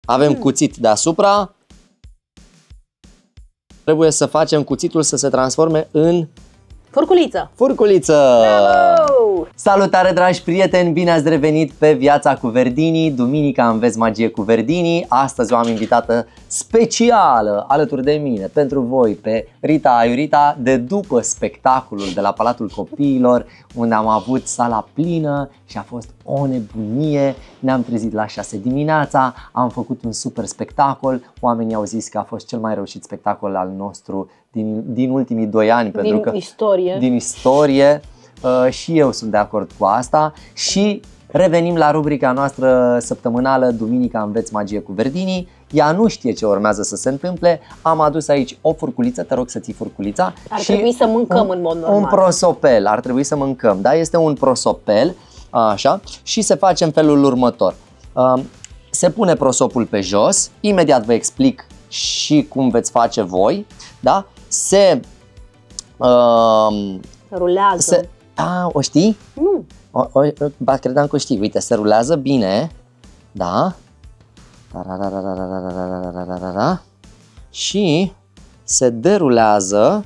Avem cuțit deasupra. Trebuie să facem cuțitul să se transforme în furculiță. Furculiță! Bravo! Salutare, dragi prieteni! Bine ați revenit pe Viața cu Verdini, duminica înveți magie cu Verdini. Astăzi o am invitată specială alături de mine, pentru voi, pe Rita Aiurita, de după spectacolul de la Palatul Copiilor, unde am avut sala plină și a fost o nebunie. Ne-am trezit la 6 dimineața, am făcut un super spectacol. Oamenii au zis că a fost cel mai reușit spectacol al nostru din ultimii 2 ani. Pentru că din istorie. Și eu sunt de acord cu asta. Și revenim la rubrica noastră săptămânală Duminica înveți magie cu Verdini. Ea nu știe ce urmează să se întâmple. Am adus aici o furculiță, te rog să ții furculița. Ar trebui să mâncăm în mod normal. Un prosopel, ar trebui să mâncăm, da? Este un prosopel, așa, și se face în felul următor. Se pune prosopul pe jos, imediat vă explic și cum veți face voi, da? Se rulează. O știi? Nu. Credeam că o știi. Uite, se rulează bine, da? Și se derulează.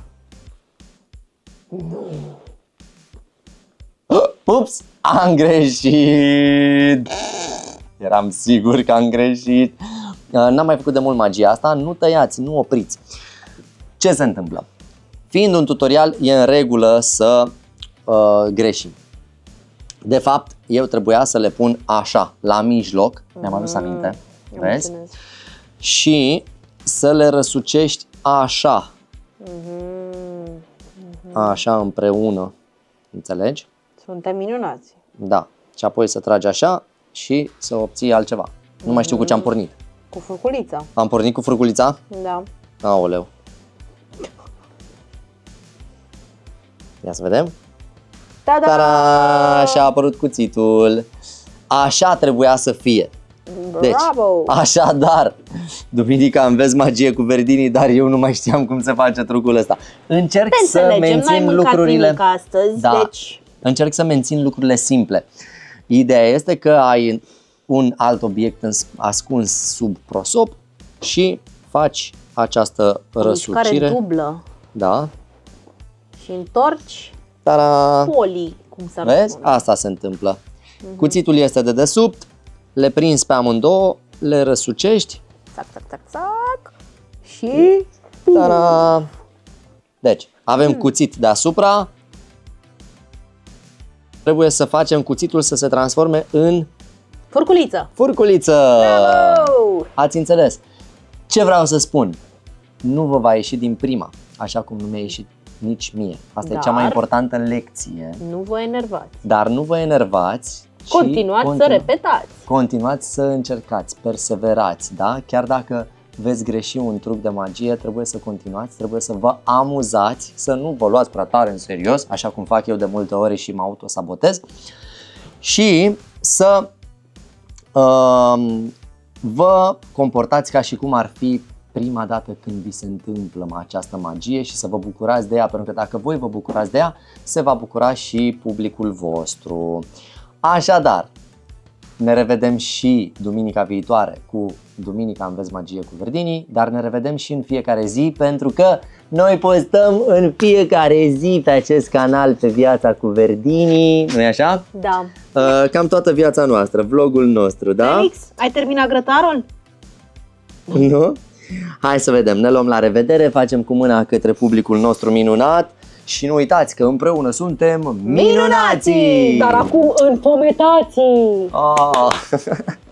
Ups, am greșit. Eram sigur că am greșit. N-am mai făcut de mult magia asta. Nu tăiați, nu opriți. Ce se întâmplă? Fiind un tutorial, e în regulă să greșim. De fapt, eu trebuia să le pun așa, la mijloc, mi-am adus aminte, vezi? Și să le răsucești așa, așa împreună, înțelegi? Suntem minunați. Da, și apoi să tragi așa și să obții altceva. Nu mai știu cu ce am pornit. Cu furculița. Am pornit cu furculița? Da. Aoleu. Ia să vedem. Ta-da! Și a apărut cuțitul. Așa trebuia să fie. Deci, așadar, duminica înveți magie cu Verdini, dar eu nu mai știam cum se face trucul ăsta. Încerc să mențin lucrurile astăzi, da, deci... Încerc să mențin lucrurile simple. Ideea este că ai un alt obiect ascuns sub prosop și faci această răsucire. Mișcare dublă. Da. Și întorci. Ta-da! Poli, cum s-ar Vezi? spune. Asta se întâmplă. Cuțitul este de desubt, le prinzi pe amândouă, le răsucești. Țac, țac, țac, țac. Și... Ta-da! Deci, avem cuțit deasupra. Trebuie să facem cuțitul să se transforme în furculiță. Furculiță! Bravo! Ați înțeles? Ce vreau să spun? Nu vă va ieși din prima, așa cum nu mi-a ieșit nici mie. Asta e cea mai importantă lecție. Nu vă enervați. Dar nu vă enervați. Continuați să repetați. Continuați să încercați, perseverați, da? Chiar dacă veți greși un truc de magie, trebuie să continuați, trebuie să vă amuzați, să nu vă luați prea tare în serios, așa cum fac eu de multe ori și mă autosabotez, și să vă comportați ca și cum ar fi prima dată când vi se întâmplă această magie și să vă bucurați de ea, pentru că dacă voi vă bucurați de ea, se va bucura și publicul vostru. Așadar, ne revedem și duminica viitoare cu Duminica înveți magie cu Verdini, dar ne revedem și în fiecare zi, pentru că noi postăm în fiecare zi pe acest canal, pe Viața cu Verdini, nu-i așa? Da. Cam toată viața noastră, vlogul nostru, da? Felix, ai terminat grătarul? Nu? Hai să vedem, ne luăm la revedere, facem cu mâna către publicul nostru minunat și nu uitați că împreună suntem minunații! Dar acum înfometații! Oh.